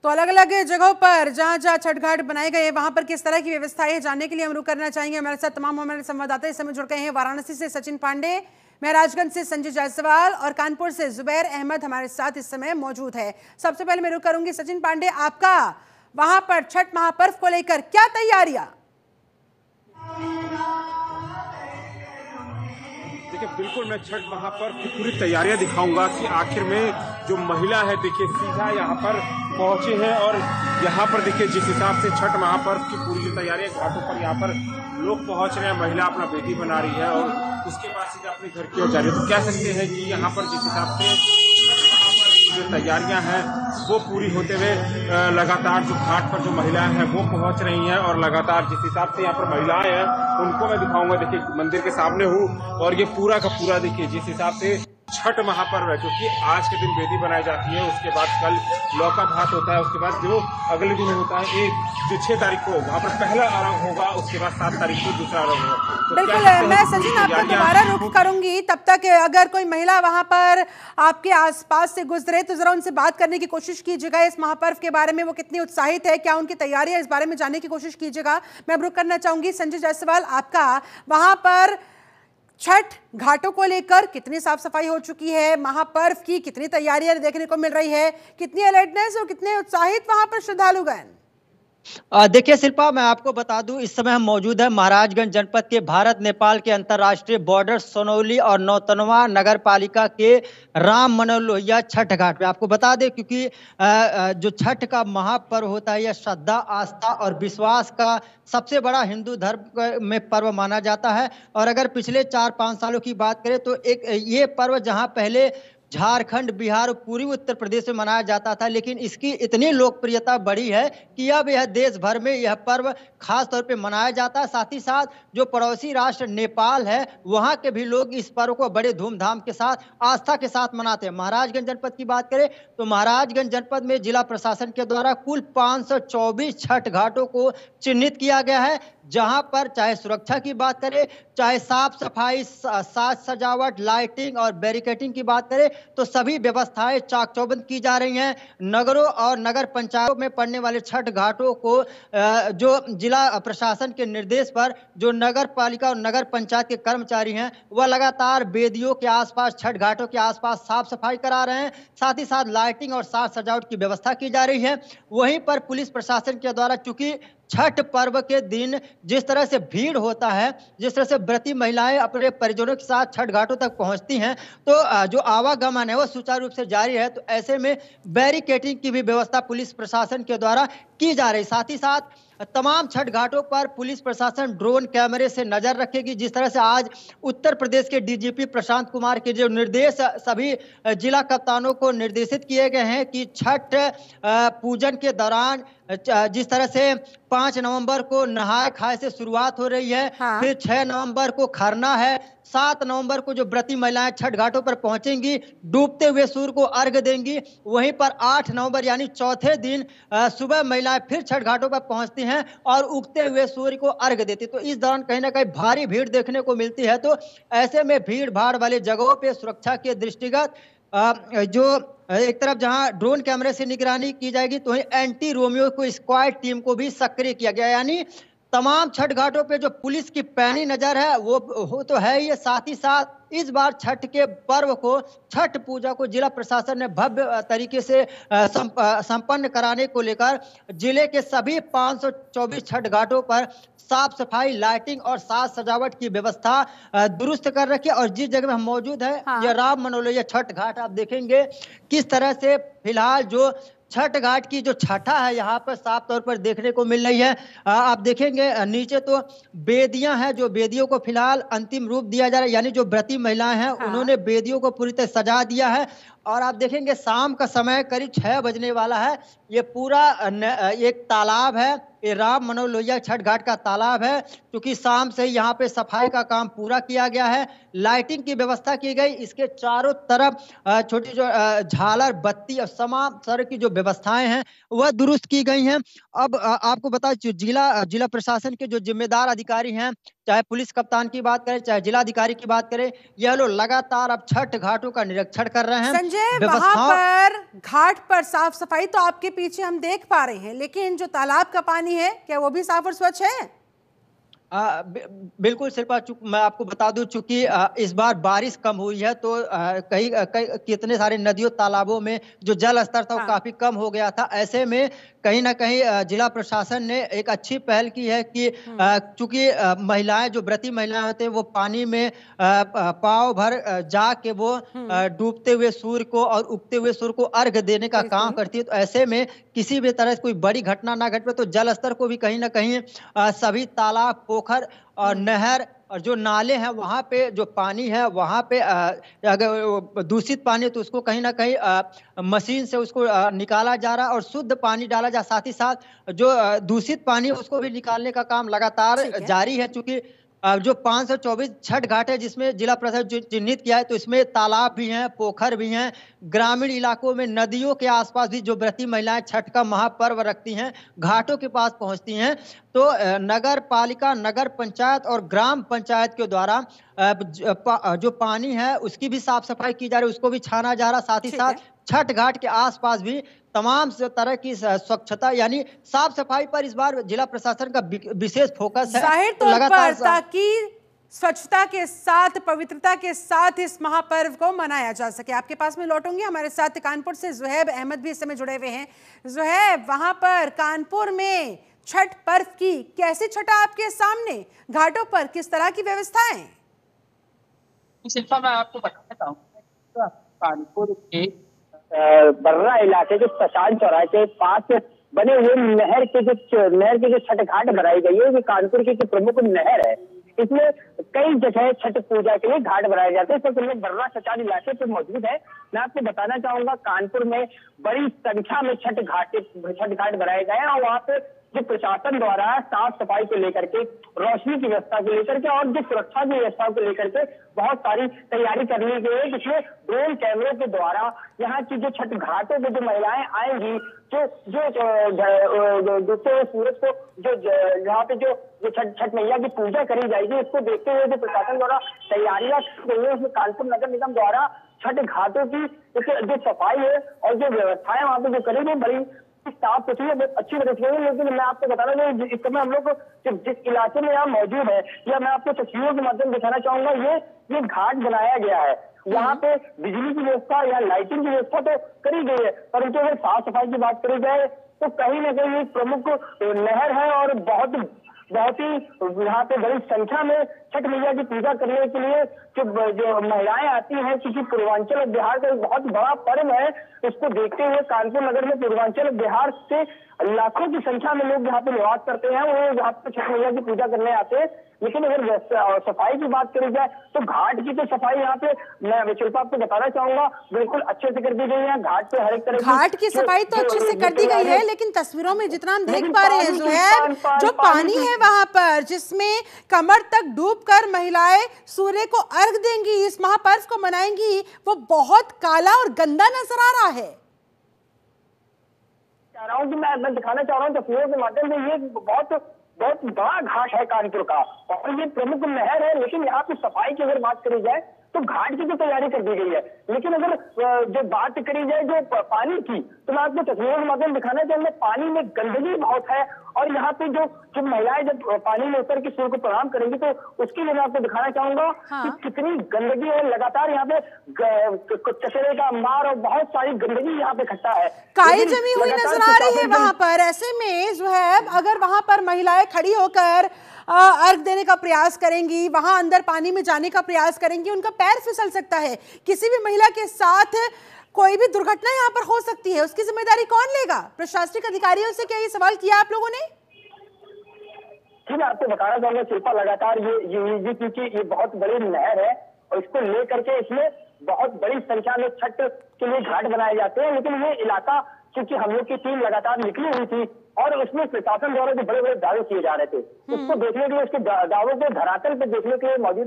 तो अलग अलग जगहों पर जहां जहां छठ घाट बनाए गए हैं वहां पर किस तरह की व्यवस्था है जानने के लिए हम रुक करना चाहेंगे। हमारे साथ तमाम हमारे संवाददाता इस समय जुड़ गए हैं। वाराणसी से सचिन पांडे, महराजगंज से संजय जायसवाल और कानपुर से जुबैर अहमद हमारे साथ इस समय मौजूद है। सबसे पहले मैं रुक करूंगी सचिन पांडे, आपका वहां पर छठ महापर्व को लेकर क्या तैयारियां? देखिए, बिल्कुल मैं छठ महापर्व की पूरी तैयारियां दिखाऊंगा कि आखिर में जो महिला है देखिए सीधा यहाँ पर पहुंचे हैं और यहाँ पर देखिए जिस हिसाब से छठ महापर्व की पूरी जो तैयारियां घाटों पर यहाँ पर लोग पहुंच रहे हैं, महिला अपना बेटी बना रही है और उसके बाद सीधा अपने घर की ओर जा रही है। तो कह सकते हैं कि यहाँ पर जिस हिसाब से जो तैयारियां हैं वो पूरी होते हुए लगातार जो घाट पर जो महिलाएं हैं वो पहुंच रही हैं और लगातार जिस हिसाब से यहाँ पर महिलाएं हैं उनको मैं दिखाऊंगा। देखिए मंदिर के सामने हूँ और ये पूरा का पूरा देखिए जिस हिसाब से छठ महापर्व है, क्योंकि आज के दिन बेदी बनाई जाती है, उसके बाद कल लौका भात होता है, उसके बाद जो अगले दिन होता है जो 6 तारीख को वहाँ पर पहला अर्घ होगा, उसके बाद 7 तारीख को दूसरा अर्घ होगा। तो बिल्कुल, मैं सचिन आपको दोबारा रुक करूंगी। तब तक अगर कोई महिला वहां पर आपके आसपास से गुजरे तो जरा उनसे बात करने की कोशिश कीजिएगा इस महापर्व के बारे में, वो कितनी उत्साहित है, क्या उनकी तैयारी है, इस बारे में जानने की कोशिश कीजिएगा। मैं रुक करना चाहूंगी संजय जायसवाल, आपका वहां पर छठ घाटों को लेकर कितनी साफ सफाई हो चुकी है, महापर्व की कितनी तैयारियां देखने को मिल रही है, कितनी अलर्टनेस और कितने उत्साहित वहां पर श्रद्धालुगण? देखिए शिल्पा, मैं आपको बता दूं इस समय हम मौजूद हैं महाराजगंज जनपद के भारत नेपाल के अंतर्राष्ट्रीय बॉर्डर सोनौली और नौतनवा नगर पालिका के राम मनोलोहिया छठ घाट पे। आपको बता दें क्योंकि जो छठ का महापर्व होता है यह श्रद्धा, आस्था और विश्वास का सबसे बड़ा हिंदू धर्म में पर्व माना जाता है। और अगर पिछले 4-5 सालों की बात करें तो ये पर्व जहां पहले झारखंड, बिहार और पूर्वी उत्तर प्रदेश में मनाया जाता था, लेकिन इसकी इतनी लोकप्रियता बढ़ी है कि अब यह देश भर में यह पर्व खास तौर पे मनाया जाता है। साथ ही साथ जो पड़ोसी राष्ट्र नेपाल है वहां के भी लोग इस पर्व को बड़े धूमधाम के साथ, आस्था के साथ मनाते हैं। महाराजगंज जनपद की बात करें तो महाराजगंज जनपद में जिला प्रशासन के द्वारा कुल 524 छठ घाटों को चिन्हित किया गया है, जहां पर चाहे सुरक्षा की बात करें, चाहे साफ सफाई, साज सजावट, लाइटिंग और बैरिकेटिंग की बात करें तो सभी व्यवस्थाएं चाक चौबंद की जा रही हैं। नगरों और नगर पंचायतों में पड़ने वाले छठ घाटों को जो जिला प्रशासन के निर्देश पर जो नगर पालिका और नगर पंचायत के कर्मचारी हैं वह लगातार बेदियों के आसपास, छठ घाटों के आसपास साफ सफाई करा रहे हैं। साथ ही साथ लाइटिंग और साज सजावट की व्यवस्था की जा रही है। वहीं पर पुलिस प्रशासन के द्वारा चूंकि छठ पर्व के दिन जिस तरह से भीड़ होता है, जिस तरह से व्रती महिलाएं अपने परिजनों के साथ छठ घाटों तक पहुंचती हैं, तो जो आवागमन है वो सुचारू रूप से जारी है। तो ऐसे में बैरिकेडिंग की भी व्यवस्था पुलिस प्रशासन के द्वारा की जा रही। साथ ही साथ तमाम छठ घाटों पर पुलिस प्रशासन ड्रोन कैमरे से नजर रखेगी। जिस तरह से आज उत्तर प्रदेश के डीजीपी प्रशांत कुमार के जो निर्देश सभी जिला कप्तानों को निर्देशित किए गए हैं कि छठ पूजन के दौरान जिस तरह से 5 नवंबर को नहाय खाए से शुरुआत हो रही है, हाँ। फिर 6 नवंबर को खरना है, 7 नवंबर को जो व्रती महिलाएं छठ घाटों पर पहुंचेंगी, डूबते हुए सूर्य को अर्घ देंगी। वहीं पर 8 नवंबर यानी चौथे दिन सुबह महिलाएं फिर छठ घाटों पर पहुंचती हैं और उगते हुए सूर्य को अर्घ देती। तो इस दौरान कहीं ना कहीं भारी भीड़ देखने को मिलती है। तो ऐसे में भीड़ भाड़ वाले जगहों पे सुरक्षा के दृष्टिगत जो एक तरफ जहां ड्रोन कैमरे से निगरानी की जाएगी तो वहीं एंटी रोमियो को स्क्वाड टीम को भी सक्रिय किया गया। यानी तमाम छठ घाटों पे जो पुलिस की पैनी नजर है वो तो है ही। साथ ही साथ इस बार छठ के पर्व को, छठ पूजा को जिला प्रशासन ने भव्य तरीके से संपन्न कराने को लेकर जिले के सभी 524 छठ घाटों पर साफ सफाई, लाइटिंग और साज सजावट की व्यवस्था दुरुस्त कर रखी है। और जिस जगह में हम मौजूद है, हाँ। यह राम मनोलोहिया छठ घाट, आप देखेंगे किस तरह से फिलहाल जो छठ घाट की जो छठा है यहाँ पर साफ तौर पर देखने को मिल रही है। आप देखेंगे नीचे तो बेदियां हैं, जो बेदियों को फिलहाल अंतिम रूप दिया जा रहा है। यानी जो व्रती महिलाएं हैं हाँ। उन्होंने बेदियों को पूरी तरह सजा दिया है। और आप देखेंगे शाम का समय करीब 6 बजने वाला है। ये पूरा एक तालाब है, ये राम मनोलोहिया छठ घाट का तालाब है। क्योंकि शाम से यहाँ पे सफाई का काम पूरा किया गया है, लाइटिंग की व्यवस्था की गई, इसके चारों तरफ छोटी जो झालर, बत्ती और तमाम तरह की जो व्यवस्थाएं हैं वह दुरुस्त की गई हैं। अब आपको बता, जो जिला प्रशासन के जो जिम्मेदार अधिकारी हैं चाहे पुलिस कप्तान की बात करें, चाहे जिलाधिकारी की बात करें, यह लोग लगातार अब छठ घाटों का निरीक्षण कर रहे हैं। संजय, वहां व्यवस्थाओं पर घाट पर साफ सफाई तो आपके पीछे हम देख पा रहे हैं, लेकिन जो तालाब का पानी है क्या वो भी साफ और स्वच्छ है? बिल्कुल शिल्पा, मैं आपको बता दूं, चूंकि इस बार बारिश कम हुई है तो कई कितने सारे नदियों तालाबों में जो जल स्तर था वो हाँ। काफी कम हो गया था। ऐसे में कहीं ना कहीं जिला प्रशासन ने एक अच्छी पहल की है कि चूंकि महिलाएं, जो व्रती महिलाएं होते हैं, वो पानी में पाव भर जाके वो डूबते हुए सूर्य को और उगते हुए सूर्य को अर्घ देने का काम करती है। तो ऐसे में किसी भी तरह से कोई बड़ी घटना ना घटे तो जल स्तर को भी कहीं ना कहीं सभी तालाब, पोखर और नहर और जो नाले हैं वहां पे जो पानी है वहां पे अगर दूषित पानी है तो उसको कहीं ना कहीं मशीन से उसको निकाला जा रहा है और शुद्ध पानी डाला जा, साथ ही साथ जो दूषित पानी है उसको भी निकालने का काम लगातार जारी है। चूंकि जो 524 छठ घाट है जिसमें जिला प्रशासन चिन्हित किया है, तो इसमें तालाब भी हैं, पोखर भी हैं, ग्रामीण इलाकों में नदियों के आसपास भी जो व्रती महिलाएं छठ का महापर्व रखती हैं, घाटों के पास पहुंचती हैं, तो नगर पालिका, नगर पंचायत और ग्राम पंचायत के द्वारा जो पानी है उसकी भी साफ सफाई की जा रही है, उसको भी छाना जा रहा, साथ ही साथ छठ घाट के आसपास भी तमाम तरह की स्वच्छता यानी साफ सफाई पर इस बार जिला प्रशासन का विशेष फोकस है। जाहिर तौर पर ताकि स्वच्छता के साथ, पवित्रता के साथ इस महापर्व को मनाया जा सके। आपके पास में लौटूंगी, हमारे साथ कानपुर से जुहैब अहमद भी इस समय जुड़े हुए हैं। जुहैब, वहां पर कानपुर में छठ पर्व की कैसी छठा आपके सामने, घाटों पर किस तरह की व्यवस्थाएं? शिल्पा, मैं आपको बताना चाहूंगा कानपुर के बर्रा इलाके के शशान चौराहे के पास बने हुए नहर के जो छठ घाट बनाई गई है, ये कानपुर की प्रमुख नहर है। इसमें कई जगह छठ पूजा के लिए घाट बनाए जाते हैं। इस वक्त बर्रा शशान इलाके पे मौजूद है। मैं आपको बताना चाहूंगा कानपुर में बड़ी संख्या में छठ घाट बनाए गए हैं और वहाँ पे जो प्रशासन द्वारा साफ सफाई को लेकर के, रोशनी की व्यवस्था को लेकर के और जो सुरक्षा की व्यवस्था को लेकर के बहुत सारी तैयारी कर ली गई है, जिसमें ड्रोन कैमरे के द्वारा यहाँ की जो छठ घाटों में जो महिलाएं आएंगी, जो डूबते हुए सूरज को जो यहाँ पे जो छठ मैया की पूजा करी जाएगी, इसको देखते हुए जो प्रशासन द्वारा तैयारियां की गई है, उसमें कानपुर नगर निगम द्वारा छठ घाटों की जो सफाई है और जो व्यवस्थाएं वहां पे जो करी गई बड़ी साफ सुथरी बहुत अच्छी तरह से। लेकिन मैं आपको बता रहा हूँ इस समय हम लोग जिस इलाके में यहाँ मौजूद है, या मैं आपको तस्वीरों के माध्यम दिखाना चाहूंगा, ये घाट बनाया गया है। यहाँ पे बिजली की व्यवस्था या लाइटिंग की व्यवस्था तो करी गई है, परंतु अगर साफ सफाई की बात करी जाए तो कहीं ना कहीं एक प्रमुख नहर है और बहुत ही यहाँ पे बड़ी संख्या में छठ मैया की पूजा करने के लिए जो महिलाएं आती हैं, क्योंकि पूर्वांचल बिहार का एक बहुत बड़ा पर्व है, उसको देखते हुए कानपुर नगर में पूर्वांचल बिहार से लाखों की संख्या में लोग यहाँ पे निवास करते हैं, वो यहाँ पे छठ मैया की पूजा करने आते हैं। लेकिन अगर सफाई की बात करी जाए तो घाट की तो सफाई यहाँ पे मैं शिल्पा आपको बताना चाहूंगा बिल्कुल अच्छे से कर दी गई है। घाट पे हर एक तरह घाट की सफाई तो अच्छे से कर दी गई है, लेकिन तस्वीरों में जितना हम देख पा रहे हैं जुहैब, जो पानी है वहां पर जिसमें कमर तक डूबकर महिलाएं सूर्य को अर्घ देंगी, इस महापर्व को मनाएंगी, वो बहुत काला और गंदा नजर आ रहा है। चाह रहा हूँ कि मैं दिखाना चाह रहा हूँ तस्वीरों के माध्यम से, ये बहुत बड़ा घाट है कानपुर का और ये प्रमुख नहर है। लेकिन यहाँ पे सफाई की अगर बात करी जाए तो घाट की तो तैयारी कर दी गई है, लेकिन अगर जो बात करी जाए जो पानी की, तो मैं आपको तस्वीरों के माध्यम दिखाना चाहूंगा, पानी में गंदगी बहुत है और यहाँ पे जो महिलाएं जब पानी में उतर के सूर्य को प्रणाम करेंगी तो उसके लिए मैं आपको दिखाना चाहूंगा कि कितनी गंदगी है। लगातार यहाँ पे कचरे का अंबार और बहुत सारी गंदगी यहाँ पे इकट्ठा है, काई जमी हुई नजर आ रही है वहां पर। ऐसे में जो है अगर वहां पर महिलाएं खड़ी होकर अर्घ देने का प्रयास करेंगी, वहां अंदर पानी में जाने का प्रयास करेंगी, उनका पैर फिसल सकता है, किसी भी महिला के साथ कोई भी दुर्घटना यहाँ पर हो सकती है, उसकी जिम्मेदारी कौन लेगा? प्रशासनिक अधिकारियों से क्या ये सवाल किया आप लोगों ने? जी, मैं आपको बताना चाहूंगा शिल्पा, लगातार ये क्योंकि ये बहुत बड़ी नहर है और इसको लेकर के इसमें बहुत बड़ी संख्या में छठ के लिए घाट बनाए जाते हैं, लेकिन ये इलाका क्योंकि हम लोग की टीम लगातार निकली हुई थी और उसमें प्रशासन द्वारा जो बड़े बड़े दावे किए जा रहे थे, उसको देखने के लिए, उसके दावों को धरातल पे देखने के लिए मौजूद है।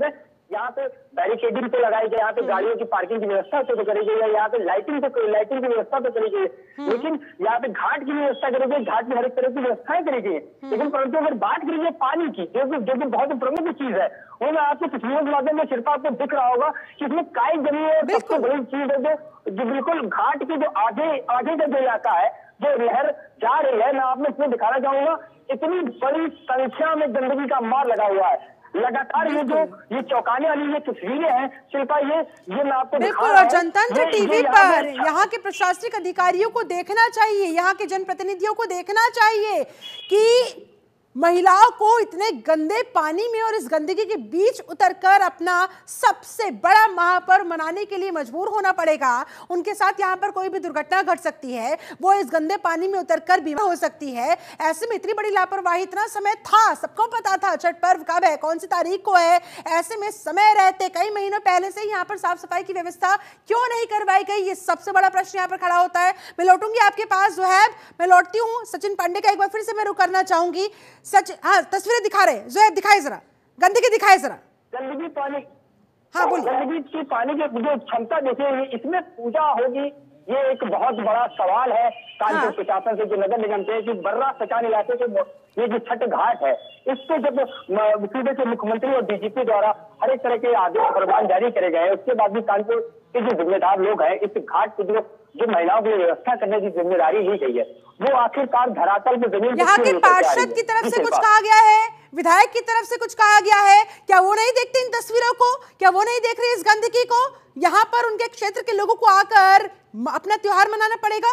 यहाँ पे बैरिकेडिंग तो लगाई गई, यहाँ पे गाड़ियों की पार्किंग की व्यवस्था तो करी गई है, यहाँ पे लाइटिंग की व्यवस्था तो करी गई है, लेकिन यहाँ पे घाट की व्यवस्था करी गई, घाट में हर एक तरह की व्यवस्थाएं करी गई है। लेकिन परंतु अगर बात करिए पानी की, जो कि बहुत प्रमुख चीज है, वो मैं आपको तस्वीरों के माध्यम में सिर्फ आपको दिख रहा होगा कि इसमें काई जमी है। सबसे बड़ी चीज है जो बिल्कुल घाट की जो आगे का जो इलाका है, जो नहर जा रही है, मैं आपको इसमें दिखाना चाहूंगा, इतनी बड़ी संख्या में गंदगी का मार लगा हुआ है। लगातार ये चौंकाने वाली ये तस्वीरें हैं शिल्पा, ये मैं आपको बिल्कुल। और जनतंत्र टीवी पर यहाँ के प्रशासनिक अधिकारियों को देखना चाहिए, यहाँ के जनप्रतिनिधियों को देखना चाहिए कि महिलाओं को इतने गंदे पानी में और इस गंदगी के बीच उतरकर अपना सबसे बड़ा महापर्व मनाने के लिए मजबूर होना पड़ेगा। उनके साथ यहाँ पर कोई भी दुर्घटना घट सकती है, वो इस गंदे पानी में उतरकर बीमार हो सकती है। ऐसे में इतनी बड़ी लापरवाही, इतना समय था, सबको पता था छठ पर्व कब है, कौन सी तारीख को है, ऐसे में समय रहते कई महीनों पहले से यहाँ पर साफ सफाई की व्यवस्था क्यों नहीं करवाई गई, ये सबसे बड़ा प्रश्न यहाँ पर खड़ा होता है। मैं लौटूंगी आपके पास ज़ुहैब, मैं लौटती हूँ सचिन पांडे का एक बार फिर से मैं रुक करना चाहूंगी। सच हाँ, तस्वीरें दिखा रहे ज़ुहैब, दिखाए जरा गंदगी, दिखाए जरा गंदगी पानी। हाँ बोलिए। गंदगी की पानी की जो क्षमता देखिए, इसमें पूजा होगी, ये एक बहुत बड़ा सवाल है कानपुर प्रशासन से, जो नगर निगम से, कि बर्रा सचान इलाके के ये जो छठ घाट है, इस पे जब सूबे के मुख्यमंत्री और डीजीपी द्वारा हर एक तरह के आदेश फरमान जारी करे गए, उसके बाद भी कानपुर के जो जिम्मेदार लोग हैं, इस घाट की जो महिलाओं की व्यवस्था करने की जिम्मेदारी ली गई है, वो आखिरकार धरातल पे जमीन यहाँ के पार्षद की तरफ से कुछ कहा गया है, विधायक की तरफ से कुछ कहा गया है, क्या वो नहीं देखते इन तस्वीरों को, क्या वो नहीं देख रहे इस गंदगी को? यहाँ पर उनके क्षेत्र के लोगों को आकर अपना त्योहार मनाना पड़ेगा।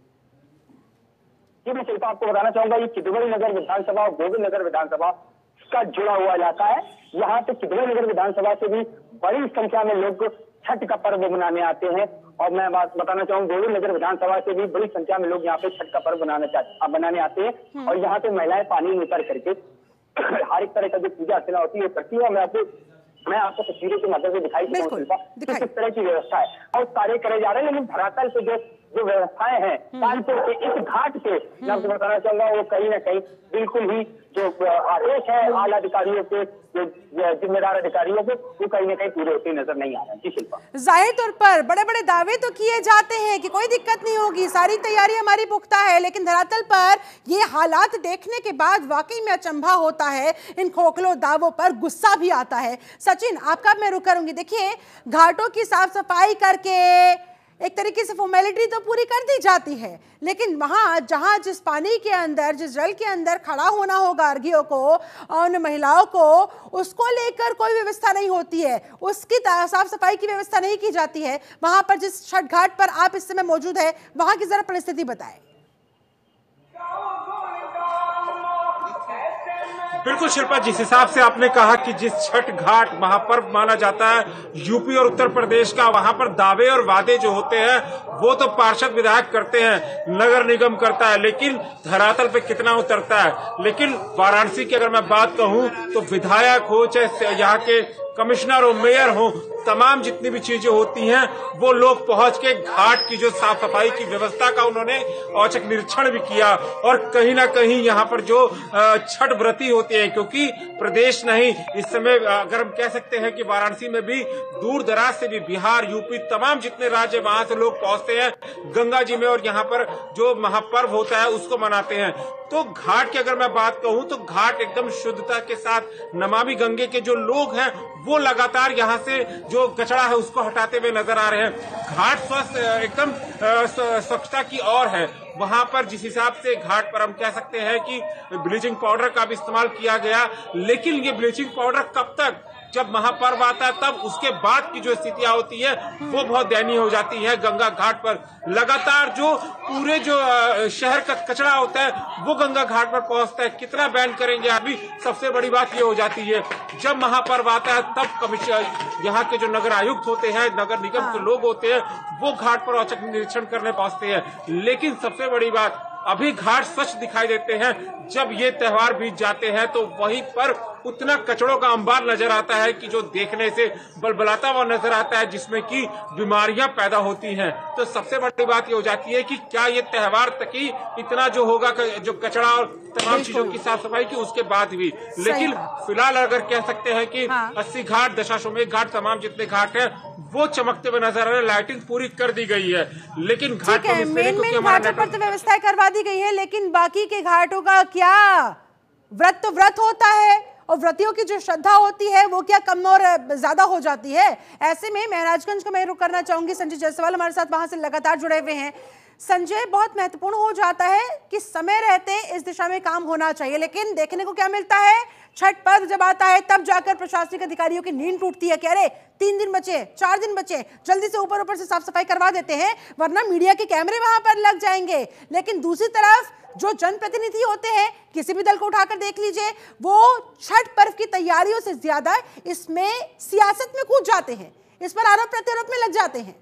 जी मैं सिर्फ आपको बताना चाहूंगा, ये चितौड़ नगर विधानसभा और गोविंद नगर विधानसभा का जुड़ा हुआ इलाका है। यहाँ पे चितौड़ नगर विधानसभा से भी बड़ी संख्या में लोग छठ का पर्व मनाने आते हैं, और मैं बात बताना चाहूंगा गोविंद नगर विधानसभा से भी बड़ी संख्या में लोग यहाँ पे छठ का पर्व बनाने आते हैं, और यहाँ पे महिलाएं पानी में उतर करके हर एक तरह का जो पूजा अर्चना होती है करती है। मैं आपको तस्वीरों के माध्यम से दिखाई किस तरह की व्यवस्था है और कार्य करे जा रहे हैं, लेकिन धरातल पे जो व्यवस्थाएं हैं कानपुर के इस घाट पे, मैं आपको बताना चाहूंगा, वो कहीं ना कहीं बिल्कुल ही जो आदेश है आला अधिकारियों के, जिम्मेदार अधिकारियों के, वो कहीं ना कहीं पूरे होते नजर नहीं आ रहे हैं। जी शिल्पा, जाहिर तौर पर बड़े बड़े दावे तो किए जाते हैं कि कोई दिक्कत नहीं होगी, सारी तैयारी हमारी पुख्ता है, लेकिन धरातल पर ये हालात देखने के बाद वाकई में अचंभा होता है, इन खोखलो दावों पर गुस्सा भी आता है। सचिन, आपका मैं रुक करूंगी। देखिए, घाटों की साफ सफाई करके एक तरीके से फॉर्मेलिटी तो पूरी कर दी जाती है, लेकिन वहाँ जहाँ जिस पानी के अंदर, जिस जल के अंदर खड़ा होना होगा अर्घियों को और महिलाओं को, उसको लेकर कोई व्यवस्था नहीं होती है, उसकी साफ सफाई की व्यवस्था नहीं की जाती है। वहाँ पर जिस छठ घाट पर आप इस समय मौजूद है, वहाँ की जरा परिस्थिति बताएं। बिल्कुल शिल्पा, जिस हिसाब से आपने कहा कि जिस छठ घाट महापर्व माना जाता है यूपी और उत्तर प्रदेश का, वहां पर दावे और वादे जो होते हैं वो तो पार्षद विधायक करते हैं, नगर निगम करता है, लेकिन धरातल पे कितना उतरता है। लेकिन वाराणसी की अगर मैं बात कहूं तो विधायक हो, चाहे यहाँ के कमिश्नर हो, मेयर हो, तमाम जितनी भी चीजें होती हैं वो लोग पहुंच के घाट की जो साफ सफाई की व्यवस्था का उन्होंने औचक निरीक्षण भी किया। और कहीं ना कहीं यहाँ पर जो छठ व्रती होते हैं, क्योंकि प्रदेश नहीं, इस समय अगर हम कह सकते हैं कि वाराणसी में भी दूर दराज से भी बिहार, यूपी, तमाम जितने राज्य वहां से लोग पहुंचते हैं गंगा जी में और यहाँ पर जो महापर्व होता है उसको मनाते हैं। तो घाट की अगर मैं बात कहूं तो घाट एकदम शुद्धता के साथ, नमामि गंगे के जो लोग हैं वो लगातार यहाँ से जो कचरा है उसको हटाते हुए नजर आ रहे हैं। घाट स्वस्थ एकदम स्वच्छता की ओर है। वहां पर जिस हिसाब से घाट पर हम कह सकते हैं कि ब्लीचिंग पाउडर का भी इस्तेमाल किया गया, लेकिन ये ब्लीचिंग पाउडर कब तक, जब महापर्व आता है तब उसके बाद की जो स्थितियां होती है वो बहुत दयनीय हो जाती है। गंगा घाट पर लगातार जो पूरे जो शहर का कचरा होता है वो गंगा घाट पर पहुंचता है। कितना बैन करेंगे अभी, सबसे बड़ी बात ये हो जाती है जब महापर्व आता है तब कमिश्नर, यहाँ के जो नगर आयुक्त होते हैं, नगर निगम के लोग होते हैं, वो घाट पर औचक निरीक्षण करने पहुंचते हैं। लेकिन सबसे बड़ी बात, अभी घाट स्वच्छ दिखाई देते हैं, जब ये त्योहार बीत जाते हैं तो वहीं पर उतना कचड़ों का अंबार नजर आता है कि जो देखने से बलबलाता हुआ नजर आता है, जिसमें कि बीमारियां पैदा होती हैं। तो सबसे बड़ी बात ये हो जाती है कि क्या ये त्योहार तक ही इतना जो होगा जो कचरा और तमाम चीजों की साफ सफाई की उसके बाद भी, लेकिन फिलहाल अगर कह सकते हैं कि 80 घाट, दशाश्वमेध घाट, तमाम जितने घाट हैं वो चमकते हुए नजर आ रहे हैं। लाइटिंग पूरी कर दी गई है, लेकिन घाट पर मेन घाटों पर तो व्यवस्थाएं करवा दी गई है, लेकिन बाकी के घाटों का क्या? व्रत तो व्रत होता है और व्रतियों की जो श्रद्धा होती है वो क्या कम और ज्यादा हो जाती है? ऐसे में महाराजगंज का मैं रुख करना चाहूंगी। संजय जायसवाल हमारे साथ वहां से लगातार जुड़े हुए हैं। संजय, बहुत महत्वपूर्ण हो जाता है कि समय रहते इस दिशा में काम होना चाहिए, लेकिन देखने को क्या मिलता है? छठ पर्व जब आता है तब जाकर प्रशासनिक अधिकारियों की नींद टूटती है कि अरे 3 दिन बचे, 4 दिन बचे, जल्दी से ऊपर से साफ सफाई करवा देते हैं वरना मीडिया के कैमरे वहां पर लग जाएंगे। लेकिन दूसरी तरफ जो जनप्रतिनिधि होते हैं, किसी भी दल को उठाकर देख लीजिए, वो छठ पर्व की तैयारियों से ज्यादा इसमें सियासत में कूद जाते हैं, इस पर आरोप प्रत्यारोप में लग जाते हैं।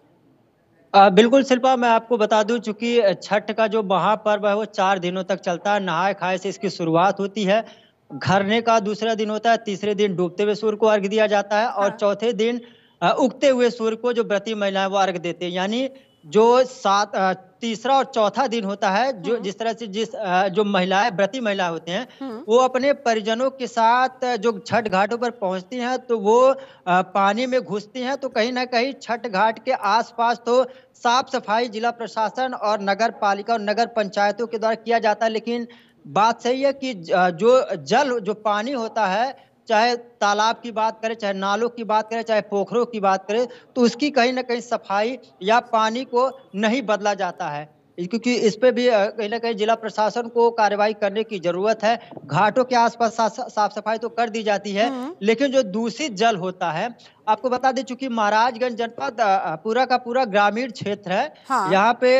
बिल्कुल शिल्पा, मैं आपको बता दूं, चूंकि छठ का जो महापर्व है वो 4 दिनों तक चलता है। नहाय खाए से इसकी शुरुआत होती है, घरने का दूसरा दिन होता है, तीसरे दिन डूबते हुए सूर्य को अर्घ दिया जाता है और चौथे दिन उगते हुए सूर्य को जो व्रती महिलाएं वो अर्घ देते हैं। यानी जो तीसरा और चौथा दिन होता है, जो जिस तरह से जो महिलाएं, व्रती महिलाएं होते हैं, वो अपने परिजनों के साथ जो छठ घाटों पर पहुंचती हैं तो वो पानी में घुसती हैं। तो कहीं ना कहीं छठ घाट के आसपास तो साफ सफाई जिला प्रशासन और नगर पालिका और नगर पंचायतों के द्वारा किया जाता है, लेकिन बात सही है कि जो पानी होता है, चाहे तालाब की बात करें, चाहे नालों की बात करें, चाहे पोखरों की बात करें, तो उसकी कहीं ना कहीं सफाई या पानी को नहीं बदला जाता है, क्योंकि इस पे भी कहीं ना कहीं जिला प्रशासन को कार्रवाई करने की जरूरत है। घाटों के आसपास साफ सफाई तो कर दी जाती है, लेकिन जो दूषित जल होता है, आपको बता दें, चूंकि महाराजगंज जनपद पूरा का पूरा ग्रामीण क्षेत्र है। यहाँ पे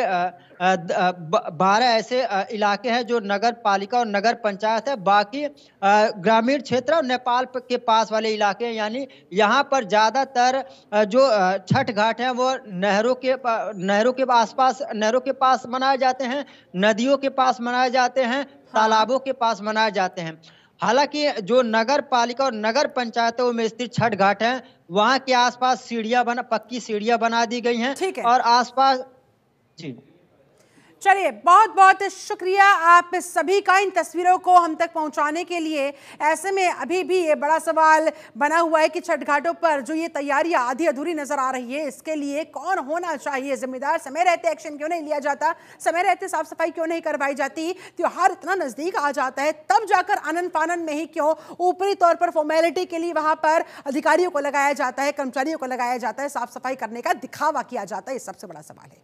12 ऐसे इलाके हैं जो नगर पालिका और नगर पंचायत है, बाकी ग्रामीण क्षेत्र और नेपाल के पास वाले इलाके हैं। यानी यहाँ पर ज्यादातर जो छठ घाट हैं वो नहरों के आसपास, नहरों के पास मनाए जाते हैं, नदियों के पास मनाए जाते हैं, तालाबों के पास मनाए जाते हैं। हालांकि जो नगर पालिका और नगर पंचायतों में स्थित छठ घाट हैं, वहां के आसपास पक्की सीढ़ियां बना दी गई हैं और आसपास। जी चलिए, बहुत बहुत शुक्रिया आप सभी का इन तस्वीरों को हम तक पहुंचाने के लिए। ऐसे में अभी भी ये बड़ा सवाल बना हुआ है कि छठ घाटों पर जो ये तैयारियां आधी अधूरी नजर आ रही है, इसके लिए कौन होना चाहिए जिम्मेदार? समय रहते एक्शन क्यों नहीं लिया जाता? समय रहते साफ सफाई क्यों नहीं करवाई जाती? त्योहार इतना नजदीक आ जाता है तब जाकर आनन फानन में ही क्यों ऊपरी तौर पर फॉर्मेलिटी के लिए वहां पर अधिकारियों को लगाया जाता है, कर्मचारियों को लगाया जाता है, साफ सफाई करने का दिखावा किया जाता है? ये सबसे बड़ा सवाल है।